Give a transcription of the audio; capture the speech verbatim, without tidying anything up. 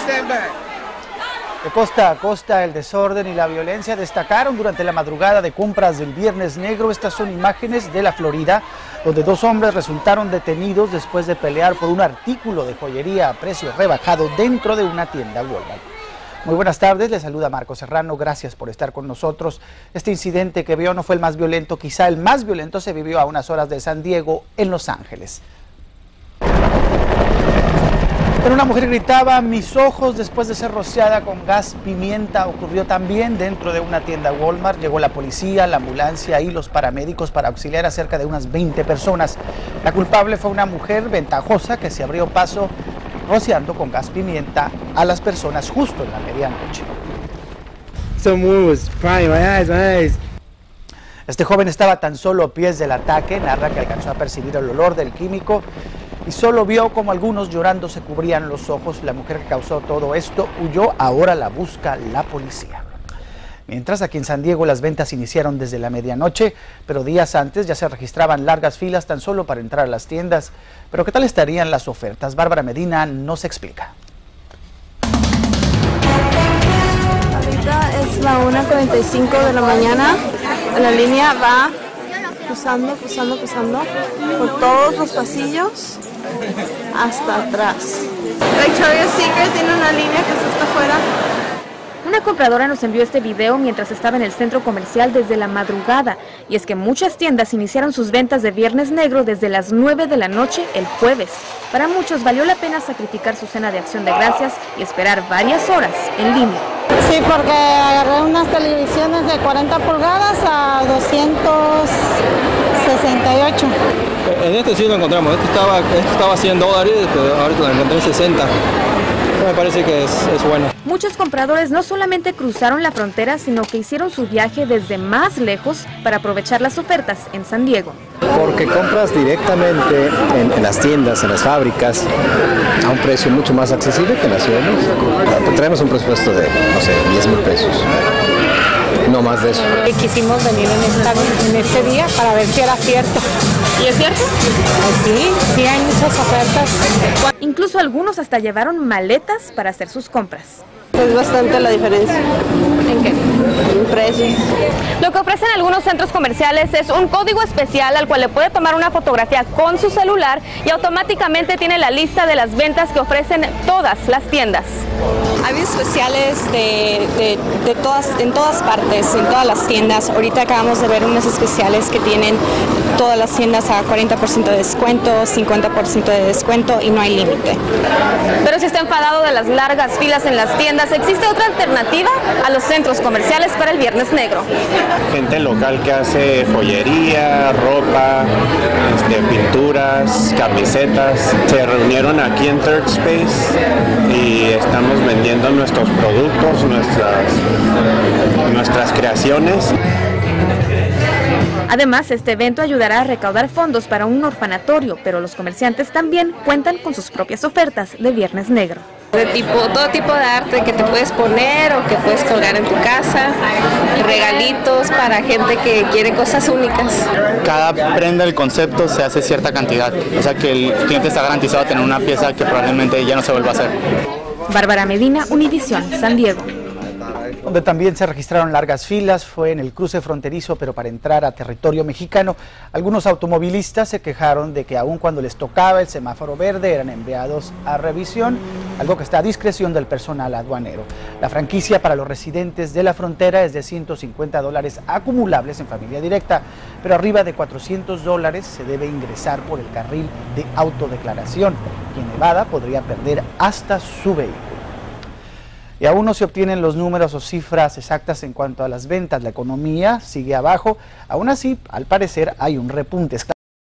De costa a costa, el desorden y la violencia destacaron durante la madrugada de compras del Viernes Negro. Estas son imágenes de la Florida, donde dos hombres resultaron detenidos después de pelear por un artículo de joyería a precio rebajado dentro de una tienda Walmart. Muy buenas tardes, les saluda Marco Serrano, gracias por estar con nosotros. Este incidente que vio no fue el más violento, quizá el más violento se vivió a unas horas de San Diego, en Los Ángeles. Pero una mujer gritaba mis ojos después de ser rociada con gas pimienta. Ocurrió también dentro de una tienda Walmart. Llegó la policía, la ambulancia y los paramédicos para auxiliar a cerca de unas veinte personas. La culpable fue una mujer ventajosa que se abrió paso rociando con gas pimienta a las personas justo en la medianoche. Someone was prying my eyes, my eyes. Este joven estaba tan solo a pies del ataque, narra que alcanzó a percibir el olor del químico y solo vio como algunos llorando se cubrían los ojos. La mujer que causó todo esto huyó, ahora la busca la policía. Mientras, aquí en San Diego las ventas iniciaron desde la medianoche, pero días antes ya se registraban largas filas tan solo para entrar a las tiendas. Pero ¿qué tal estarían las ofertas? Bárbara Medina nos explica. Ahorita es la una cuarenta y cinco de la mañana. La línea va cruzando, cruzando, cruzando por todos los pasillos hasta atrás. Victoria's Secret tiene una línea que está hasta afuera. Una compradora nos envió este video mientras estaba en el centro comercial desde la madrugada. Y es que muchas tiendas iniciaron sus ventas de Viernes Negro desde las nueve de la noche el jueves. Para muchos valió la pena sacrificar su cena de Acción de Gracias y esperar varias horas en línea. Sí, porque agarré unas televisiones de cuarenta pulgadas a doscientos sesenta y ocho. En este sí lo encontramos, este estaba, este estaba a cien dólares, pero ahorita lo encontré en sesenta. Me parece que es, es bueno. Muchos compradores no solamente cruzaron la frontera, sino que hicieron su viaje desde más lejos para aprovechar las ofertas en San Diego. Porque compras directamente en, en las tiendas, en las fábricas, a un precio mucho más accesible que en la Ciudad de México. Traemos un presupuesto de, no sé, diez mil pesos. No más de eso. Y quisimos venir en, esta, en este día para ver si era cierto. ¿Y es cierto? Pues sí, sí hay muchas ofertas. Incluso algunos hasta llevaron maletas para hacer sus compras. Es bastante la diferencia. ¿En qué? En precios. Lo que ofrecen algunos centros comerciales es un código especial al cual le puede tomar una fotografía con su celular y automáticamente tiene la lista de las ventas que ofrecen todas las tiendas. Hay especiales de, de, de todas, en todas partes, en todas las tiendas. Ahorita acabamos de ver unos especiales que tienen todas las tiendas a cuarenta por ciento de descuento, cincuenta por ciento de descuento y no hay límite. Pero si está enfadado de las largas filas en las tiendas, ¿existe otra alternativa a los centros comerciales para el Viernes Negro? Gente local que hace joyería, ropa, este, pinturas, camisetas. Se reunieron aquí en Third Space y estamos vendiendo nuestros productos, nuestras, nuestras creaciones. Además, este evento ayudará a recaudar fondos para un orfanatorio, pero los comerciantes también cuentan con sus propias ofertas de Viernes Negro. De tipo, todo tipo de arte que te puedes poner o que puedes colgar en tu casa, regalitos para gente que quiere cosas únicas. Cada prenda del concepto se hace cierta cantidad, o sea que el cliente está garantizado a tener una pieza que probablemente ya no se vuelva a hacer. Bárbara Medina, Univisión, San Diego. Donde también se registraron largas filas fue en el cruce fronterizo, pero para entrar a territorio mexicano. Algunos automovilistas se quejaron de que aun cuando les tocaba el semáforo verde eran enviados a revisión, algo que está a discreción del personal aduanero. La franquicia para los residentes de la frontera es de ciento cincuenta dólares acumulables en familia directa, pero arriba de cuatrocientos dólares se debe ingresar por el carril de autodeclaración. Quien evada podría perder hasta su vehículo. Y aún no se obtienen los números o cifras exactas en cuanto a las ventas. La economía sigue abajo. Aún así, al parecer, hay un repunte.